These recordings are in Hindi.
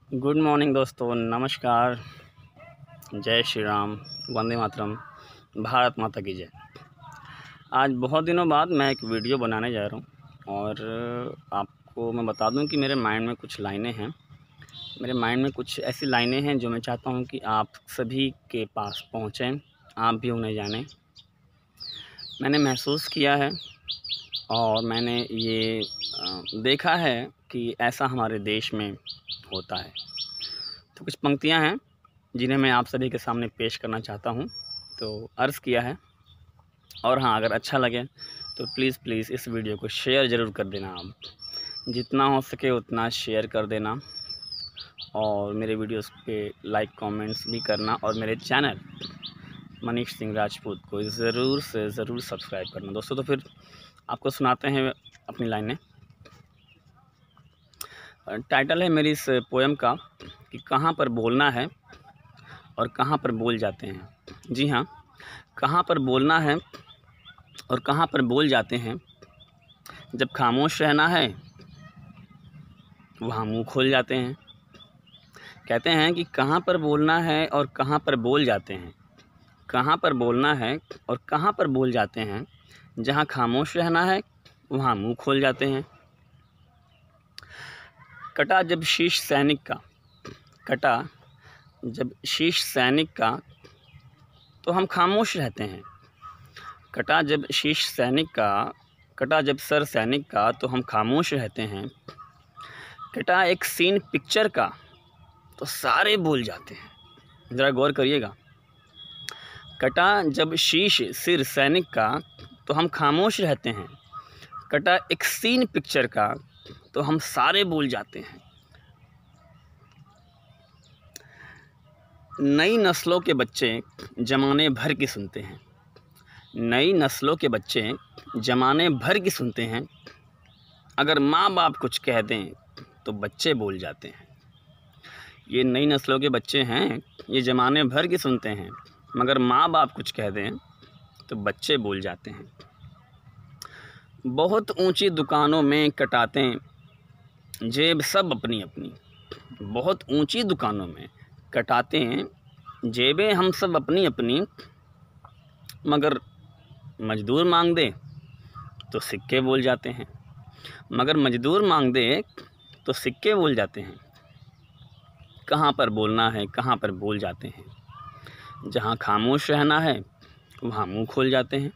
गुड मॉर्निंग दोस्तों, नमस्कार, जय श्री राम, वंदे मातरम, भारत माता की जय। आज बहुत दिनों बाद मैं एक वीडियो बनाने जा रहा हूँ और आपको मैं बता दूँ कि मेरे माइंड में कुछ लाइनें हैं। मेरे माइंड में कुछ ऐसी लाइनें हैं जो मैं चाहता हूँ कि आप सभी के पास पहुँचें, आप भी उन्हें जानें। मैंने महसूस किया है और मैंने ये देखा है कि ऐसा हमारे देश में होता है। तो कुछ पंक्तियाँ हैं जिन्हें मैं आप सभी के सामने पेश करना चाहता हूँ, तो अर्ज़ किया है। और हाँ, अगर अच्छा लगे तो प्लीज़ इस वीडियो को शेयर ज़रूर कर देना। आप जितना हो सके उतना शेयर कर देना और मेरे वीडियोस पे लाइक कमेंट्स भी करना और मेरे चैनल मनीष सिंह राजपूत को ज़रूर से ज़रूर सब्सक्राइब करना दोस्तों। तो फिर आपको सुनाते हैं अपनी लाइनें। टाइटल है मेरी इस पोएम का कि कहाँ पर बोलना है और कहाँ पर बोल जाते हैं। जी हाँ, कहाँ पर बोलना है और कहाँ पर बोल जाते हैं। जब खामोश रहना है वहाँ मुँह खोल जाते हैं। कहते हैं कि कहाँ पर बोलना है और कहाँ पर बोल जाते हैं। कहाँ पर बोलना है और कहाँ पर बोल जाते हैं। जहाँ खामोश रहना है वहाँ मुँह खोल जाते हैं। कटा जब शीश सैनिक का, कटा जब शीश सैनिक का तो हम खामोश रहते हैं। कटा जब शीश सैनिक का, कटा जब सर सैनिक का तो हम खामोश रहते हैं। कटा एक सीन पिक्चर का तो सारे बोल जाते हैं। ज़रा गौर करिएगा। कटा जब शीश सिर सैनिक का तो हम खामोश रहते हैं। कटा एक सीन पिक्चर का तो हम सारे बोल जाते हैं। नई नस्लों के बच्चे ज़माने भर की सुनते हैं। नई नस्लों के बच्चे ज़माने भर की सुनते हैं। अगर माँ बाप कुछ कह दें तो बच्चे बोल जाते हैं। ये नई नस्लों के बच्चे हैं, ये ज़माने भर की सुनते हैं, मगर माँ बाप कुछ कह दें तो बच्चे बोल जाते हैं। बहुत ऊंची दुकानों में कटाते जेब सब अपनी अपनी। बहुत ऊंची दुकानों में कटाते हैं जेबें हम सब अपनी अपनी, मगर मज़दूर मांग दे तो सिक्के बोल जाते हैं। मगर मज़दूर मांग दे तो सिक्के बोल जाते हैं। कहाँ पर बोलना है, कहाँ पर बोल जाते हैं। जहाँ खामोश रहना है वहाँ मुँह खोल जाते हैं।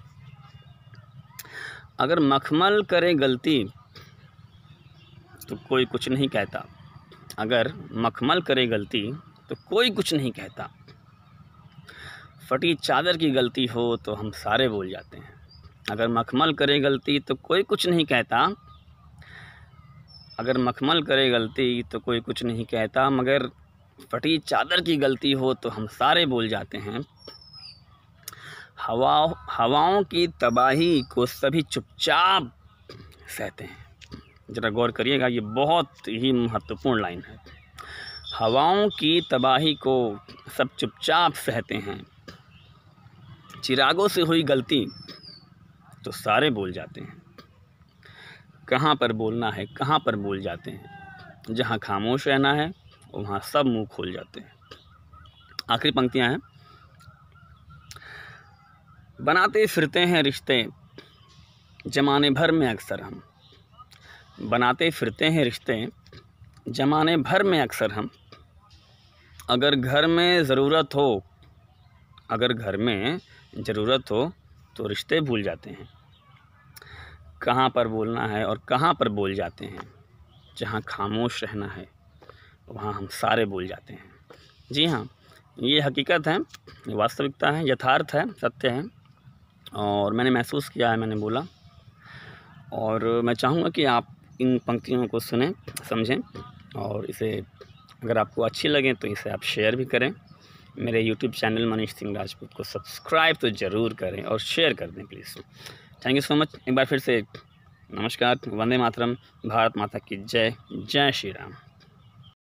अगर मखमल करे गलती तो कोई कुछ नहीं कहता। अगर मखमल करे गलती तो कोई कुछ नहीं कहता। फटी चादर की गलती हो तो हम सारे बोल जाते हैं। अगर मखमल करे गलती तो कोई कुछ नहीं कहता। अगर मखमल करे गलती तो कोई कुछ नहीं कहता, मगर फटी चादर की गलती हो तो हम सारे बोल जाते हैं। हवाओं की तबाही को सभी चुपचाप सहते हैं। ज़रा गौर करिएगा, ये बहुत ही महत्वपूर्ण लाइन है। हवाओं की तबाही को सब चुपचाप सहते हैं। चिरागों से हुई गलती तो सारे बोल जाते हैं। कहाँ पर बोलना है, कहाँ पर बोल जाते हैं। जहाँ खामोश रहना है वहाँ सब मुंह खोल जाते हैं। आखिरी पंक्तियाँ हैं। बनाते फिरते हैं रिश्ते ज़माने भर में अक्सर हम। बनाते फिरते हैं रिश्ते ज़माने भर में अक्सर हम। अगर घर में ज़रूरत हो, अगर घर में ज़रूरत हो तो रिश्ते भूल जाते हैं। कहाँ पर बोलना है और कहाँ पर बोल जाते हैं। जहाँ खामोश रहना है वहाँ हम सारे बोल जाते हैं। जी हाँ, ये हकीकत है, ये वास्तविकता है, यथार्थ है, सत्य है और मैंने महसूस किया है, मैंने बोला। और मैं चाहूँगा कि आप इन पंक्तियों को सुनें, समझें और इसे अगर आपको अच्छी लगे तो इसे आप शेयर भी करें। मेरे यूट्यूब चैनल मनीष सिंह राजपूत को सब्सक्राइब तो ज़रूर करें और शेयर कर दें please. Thank you so much. एक बार फिर से नमस्कार, वंदे मातरम, भारत माता की जय, जय श्री राम।